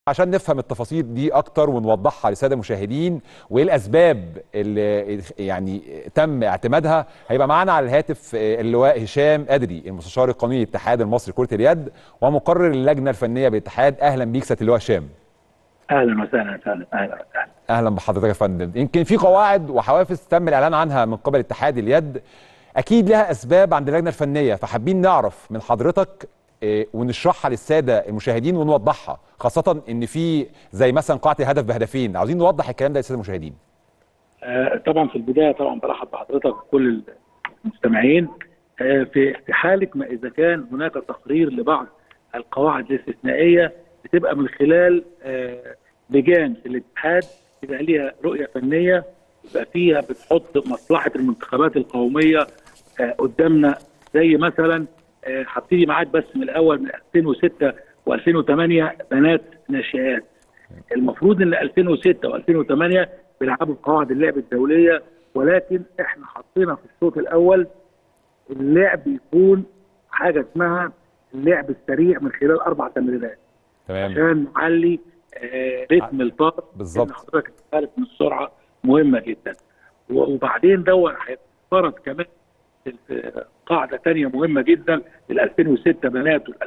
عشان نفهم التفاصيل دي اكتر ونوضحها للساده المشاهدين وايه الاسباب اللي يعني تم اعتمادها، هيبقى معانا على الهاتف اللواء هشام أدري المستشار القانوني للاتحاد المصري لكرة اليد ومقرر اللجنه الفنيه بالاتحاد. اهلا بيك سياده اللواء هشام. اهلا وسهلا اهلا وسهلا. اهلا بحضرتك يا فندم. يمكن في قواعد وحوافز تم الاعلان عنها من قبل اتحاد اليد، اكيد لها اسباب عند اللجنه الفنيه، فحابين نعرف من حضرتك ونشرحها للساده المشاهدين ونوضحها، خاصه ان في زي مثلا قاعه الهدف بهدفين، عاوزين نوضح الكلام ده للساده المشاهدين. طبعا في البدايه طبعا برحب بحضرتك وكل المستمعين. في حاله ما اذا كان هناك تقرير لبعض القواعد الاستثنائيه بتبقى من خلال لجان في الاتحاد يبقى ليها رؤيه فنيه، يبقى فيها بتحط مصلحه المنتخبات القوميه قدامنا. زي مثلا هبتدي معاك بس من الاول، من 2006 و2008 بنات ناشئات. المفروض ان 2006 و2008 بيلعبوا بقواعد اللعب الدوليه، ولكن احنا حطينا في الشوط الاول اللعب يكون حاجه اسمها اللعب السريع من خلال 4 تمريرات. تمام. عشان نعلي رتم الطاقه. بالظبط. حضرتك عارف ان السرعه مهمه جدا. وبعدين هيتفرض كمان في قاعده ثانيه مهمه جدا لل 2006 بنات وال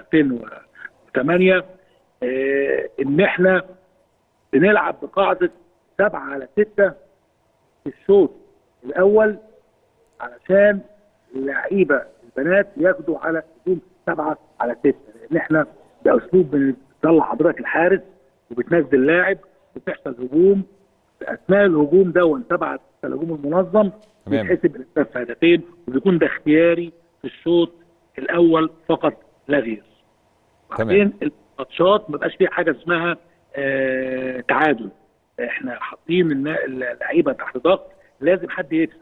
2008 ان احنا بنلعب بقاعده 7-6 في الشوط الاول، علشان اللعيبه البنات ياخدوا على هجوم 7-6، لان احنا ده اسلوب بنطلع حضرتك الحارس وبتنزل اللاعب وتحصل هجوم. في اثناء الهجوم ده 7 الهجوم المنظم بيتحسب الاسباب في هدفين، وبيكون ده اختياري في الشوط الاول فقط لا غير. بعدين الماتشات ما بقاش فيه حاجه اسمها تعادل. احنا حاطين اللعيبه تحت ضغط، لازم حد يكسب.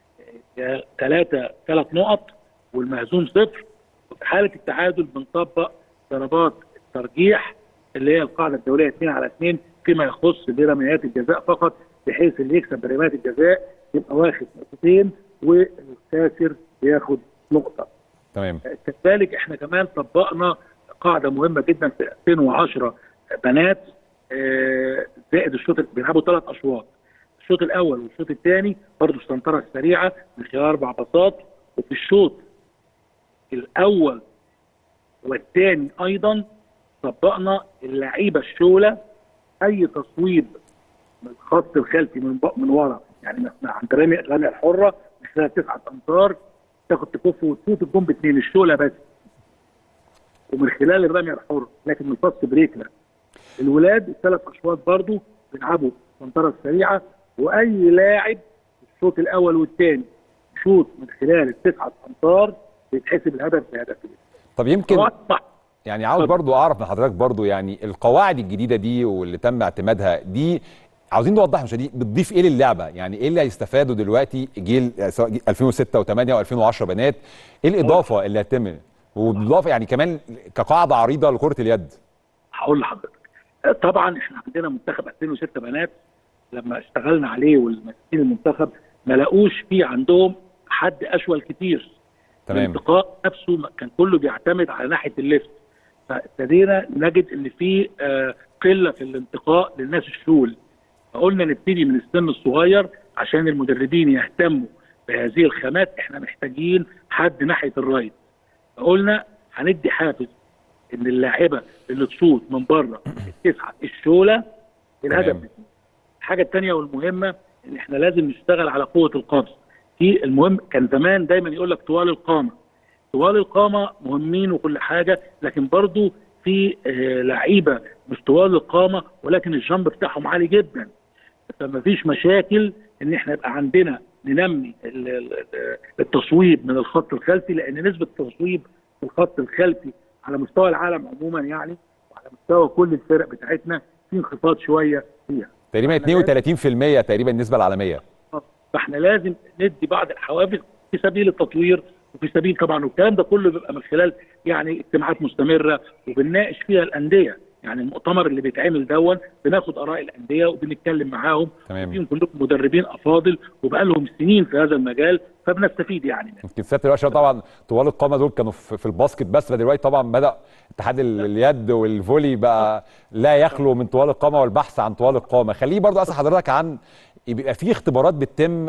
3 نقط والمهزوم 0. وفي حاله التعادل بنطبق ضربات الترجيح اللي هي القاعده الدوليه 2-2 فيما يخص برميات الجزاء فقط، بحيث اللي يكسب برميات الجزاء يبقى واخد نقطتين والخاسر بياخد نقطه. تمام. كذلك احنا كمان طبقنا قاعده مهمه جدا في 2010 بنات زائد الشوط بيلعبوا 3 اشواط، الشوط الاول والشوط الثاني برضه السنتره السريعه من خلال 4 باصات. وفي الشوط الاول والثاني ايضا طبقنا اللعيبه الشوله، اي تصويب من الخط الخلفي من ورا، يعني عند رمي الحره من خلال 9 امتار تاخد تكف وتفوت الجون ب2 الشوله بس، ومن خلال الرميه الحره، لكن من الفاست بريك لا. الولاد ال3 اشواط برضو بيلعبوا السنتره السريعه، واي لاعب في الشوط الاول والثاني شوط من خلال ال9 امتار بيتحسب الهدف بهدفين. طب يمكن يعني عاوز برضو اعرف من حضرتك برضو يعني القواعد الجديده دي واللي تم اعتمادها دي، عاوزين نوضح مش دي بتضيف ايه للعبه؟ يعني ايه اللي هيستفادوا دلوقتي جيل سواء 2006 و8 و2010 بنات؟ ايه الاضافه اللي هتتم؟ وبالاضافه يعني كمان كقاعده عريضه لكره اليد. هقول لحضرتك. طبعا احنا عندنا منتخب 2006 بنات لما اشتغلنا عليه والمسؤولين المنتخب ما لاقوش فيه عندهم حد اشول كتير. تمام. الانتقاء نفسه كان كله بيعتمد على ناحيه الليفت، فابتدينا نجد ان في قله في الانتقاء للناس الشول، فقلنا نبتدي من السن الصغير عشان المدربين يهتموا بهذه الخامات. احنا محتاجين حد ناحيه الرايت، فقلنا هندي حافز ان اللاعبه اللي تصوت من بره ال9 الشوله الهدف. الحاجه الثانيه والمهمه ان احنا لازم نشتغل على قوه القبض. في المهم كان زمان دايما يقول لك طوال القامه، طوال القامه مهمين وكل حاجه، لكن برضو في لعيبه مش طوال القامه ولكن الجامب بتاعهم عالي جدا، فما فيش مشاكل ان احنا يبقى عندنا ننمي التصويب من الخط الخلفي، لان نسبه التصويب في الخط الخلفي على مستوى العالم عموما يعني وعلى مستوى كل الفرق بتاعتنا في انخفاض شويه فيها، تقريبا 32% تقريبا النسبه العالميه. فاحنا لازم ندي بعض الحوافز في سبيل التطوير وفي سبيل طبعا، والكلام ده كله بيبقى من خلال يعني اجتماعات مستمره وبنناقش فيها الانديه. يعني المؤتمر اللي بيتعمل دون بناخد اراء الانديه وبنتكلم معاهم. تمام. فيهم كلهم مدربين افاضل وبقى لهم سنين في هذا المجال، فبنستفيد يعني. يمكن سياده الرئيس طبعا طوال القامه دول كانوا في الباسكت بس، فدلوقتي طبعا بدا اتحاد اليد والفولي بقى لا يخلو من طوال القامه والبحث عن طوال القامه. خليه برضو اسال حضرتك عن بيبقى في اختبارات بتتم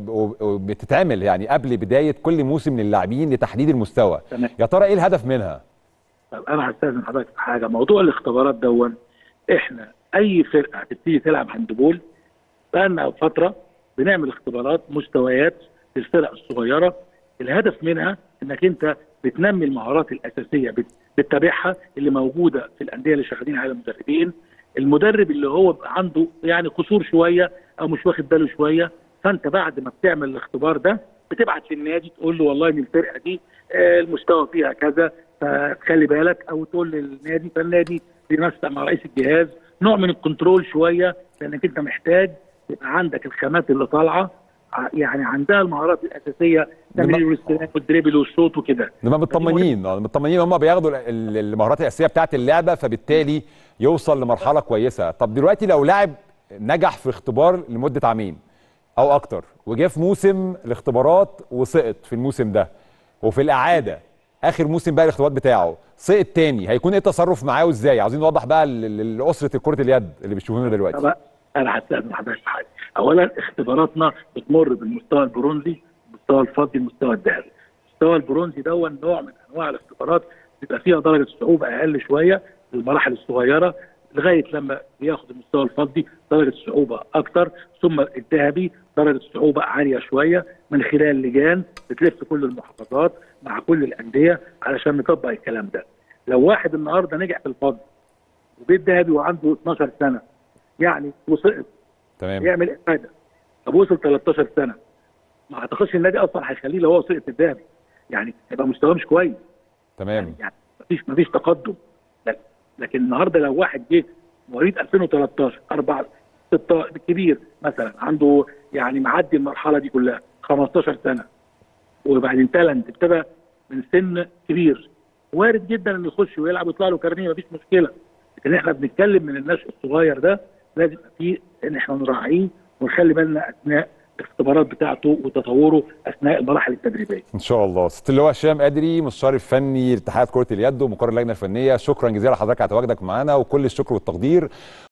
وبتتعمل يعني قبل بدايه كل موسم للاعبين لتحديد المستوى. تمام. يا ترى ايه الهدف منها؟ طب انا هستاذن حضرتك في حاجه، موضوع الاختبارات دون احنا اي فرقه هتبتدي تلعب هاندبول بقالنا فتره بنعمل اختبارات مستويات للفرق الصغيره. الهدف منها انك انت بتنمي المهارات الاساسيه بتتابعها اللي موجوده في الانديه اللي شغالين على المدربين. المدرب اللي هو عنده يعني قصور شويه او مش واخد باله شويه، فانت بعد ما بتعمل الاختبار ده بتبعت للنادي تقول له والله ان الفرقه دي المستوى فيها كذا فخلي بالك، او تقول للنادي فالنادي بينسق مع رئيس الجهاز نوع من الكنترول شويه، لانك انت محتاج يبقى عندك الخامات اللي طالعه يعني عندها المهارات الاساسيه تمرير والاستلام والدريبل والشوط وكده. نبقى مطمنين هم بياخدوا المهارات الاساسيه بتاعه اللعبه، فبالتالي يوصل لمرحله كويسه. طب دلوقتي لو لاعب نجح في اختبار لمده عامين او اكتر وجه في موسم الاختبارات وسقط في الموسم ده، وفي الاعاده اخر موسم بقى الاختبارات بتاعه سقط تاني، هيكون ايه التصرف معاه وازاي؟ عاوزين نوضح بقى لاسره كره اليد اللي بيشوفونا دلوقتي. طب انا هستاذن حضرتك في حاجه. اولا اختباراتنا بتمر بالمستوى البرونزي، المستوى الفضي، المستوى الذهبي. المستوى البرونزي ده نوع من انواع الاختبارات بيبقى فيها درجه صعوبه اقل شويه للمراحل الصغيره، لغايه لما بياخد المستوى الفضي درجه الصعوبه اكتر، ثم الذهبي درجه الصعوبه عاليه شويه، من خلال لجان بتلف كل المحافظات مع كل الانديه علشان نطبق الكلام ده. لو واحد النهارده نجح في الفضي وبالذهبي وعنده 12 سنه يعني وسقط، تمام، يعمل ايه فايده؟ طب وصل 13 سنه ما اعتقدش النادي اصلا هيخليه لو هو سقط الذهبي، يعني هيبقى مستواه مش كويس. تمام، يعني مفيش تقدم. لكن النهارده لو واحد جه مواليد 2013 4 6 بالكبير مثلا عنده يعني معدي المرحله دي كلها 15 سنه، وبعدين تالنت ابتدى من سن كبير، وارد جدا انه يخش ويلعب ويطلع له كارنيه مفيش مشكله. لكن احنا بنتكلم من النشء الصغير ده لازم فيه ان احنا نراعيه ونخلي بالنا اثناء الاختبارات بتاعته وتطوره اثناء المراحل التدريبيه. ان شاء الله. ست اللواء هشام قادري، مستشار الفني لاتحاد كره اليد ومقرر اللجنه الفنيه، شكرا جزيلا لحضرتك على تواجدك معانا وكل الشكر والتقدير.